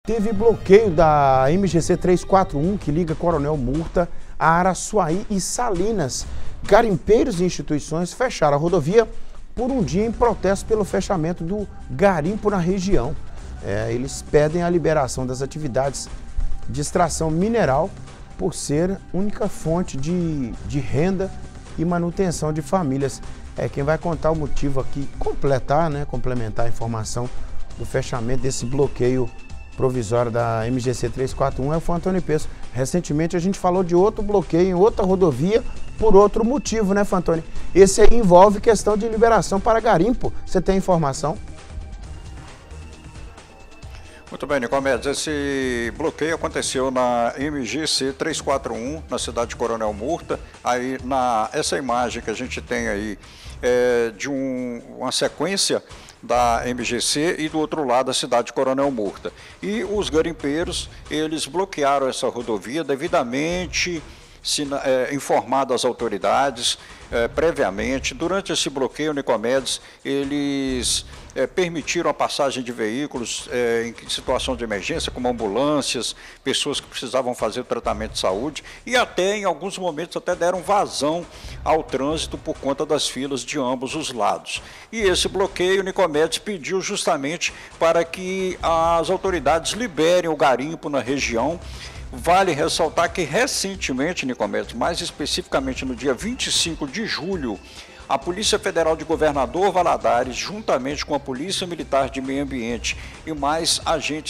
Teve bloqueio da MGC 341, que liga Coronel Murta a Araçuaí e Salinas. Garimpeiros e instituições fecharam a rodovia por um dia em protesto pelo fechamento do garimpo na região. Eles pedem a liberação das atividades de extração mineral por ser única fonte de renda e manutenção de famílias. Quem vai contar o motivo aqui, complementar a informação do fechamento desse bloqueio provisório da MGC 341 é o Fantoni Peço. Recentemente a gente falou de outro bloqueio em outra rodovia por outro motivo, né, Fantoni? Esse aí envolve questão de liberação para garimpo. Você tem informação? Muito bem, Nicomedes, esse bloqueio aconteceu na MGC 341, na cidade de Coronel Murta. Aí, essa imagem que a gente tem aí é de uma sequência da MGC e do outro lado a cidade de Coronel Murta. E os garimpeiros, eles bloquearam essa rodovia devidamente informado às autoridades previamente. Durante esse bloqueio, Nicomedes, eles permitiram a passagem de veículos em situação de emergência, como ambulâncias, pessoas que precisavam fazer o tratamento de saúde e até, em alguns momentos, até deram vazão ao trânsito por conta das filas de ambos os lados. E esse bloqueio, Nicomedes, pediu justamente para que as autoridades liberem o garimpo na região. Vale ressaltar que recentemente, Nicomedes, mais especificamente no dia 25 de julho, a Polícia Federal de Governador Valadares, juntamente com a Polícia Militar de Meio Ambiente e mais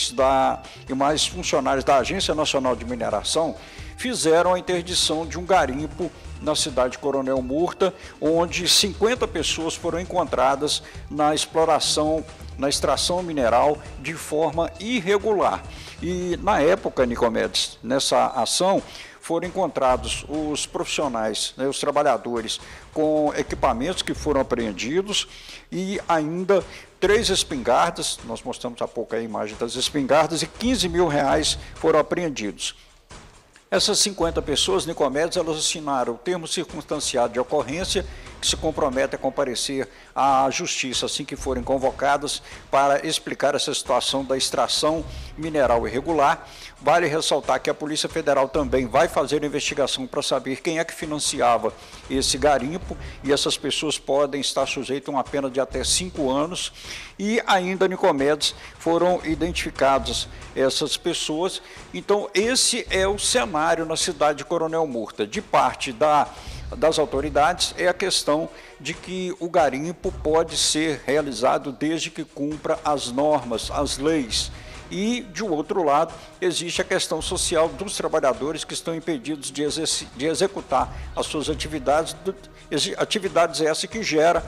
funcionários da Agência Nacional de Mineração, fizeram a interdição de um garimpo na cidade de Coronel Murta, onde 50 pessoas foram encontradas na extração mineral de forma irregular. E na época, Nicomedes, nessa ação, foram encontrados os profissionais, os trabalhadores com equipamentos que foram apreendidos e ainda 3 espingardas, nós mostramos há pouco a imagem das espingardas, e R$15 mil foram apreendidos. Essas 50 pessoas, Nicomedes, elas assinaram o termo circunstanciado de ocorrência, que se compromete a comparecer à justiça assim que forem convocadas para explicar essa situação da extração mineral irregular. Vale ressaltar que a Polícia Federal também vai fazer a investigação para saber quem é que financiava esse garimpo, e essas pessoas podem estar sujeitas a uma pena de até 5 anos. E ainda, Nicomedes, foram identificadas essas pessoas. Então, esse é o cenário na cidade de Coronel Murta. De parte das autoridades é a questão de que o garimpo pode ser realizado desde que cumpra as normas, as leis. E, de outro lado, existe a questão social dos trabalhadores que estão impedidos de executar as suas atividades essas que gera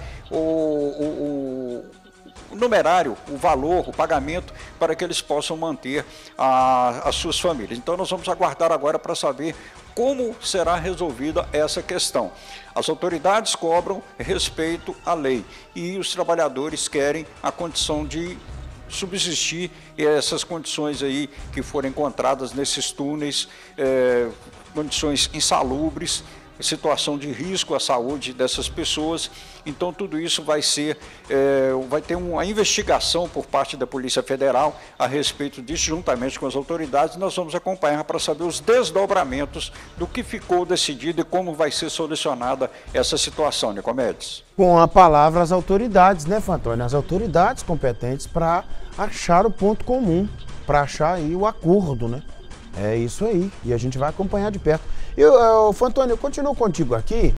o numerário, o valor, o pagamento para que eles possam manter as suas famílias. Então nós vamos aguardar agora para saber como será resolvida essa questão. As autoridades cobram respeito à lei e os trabalhadores querem a condição de subsistir, e essas condições aí que foram encontradas nesses túneis, condições insalubres, situação de risco à saúde dessas pessoas. Então tudo isso vai ter uma investigação por parte da Polícia Federal a respeito disso, juntamente com as autoridades. Nós vamos acompanhar para saber os desdobramentos do que ficou decidido e como vai ser solucionada essa situação, Nicomedes. Com a palavra as autoridades, né, Fantoni? As autoridades competentes para achar o ponto comum, para achar aí o acordo, né? É isso aí, e a gente vai acompanhar de perto. Fantoni, eu continuo contigo aqui.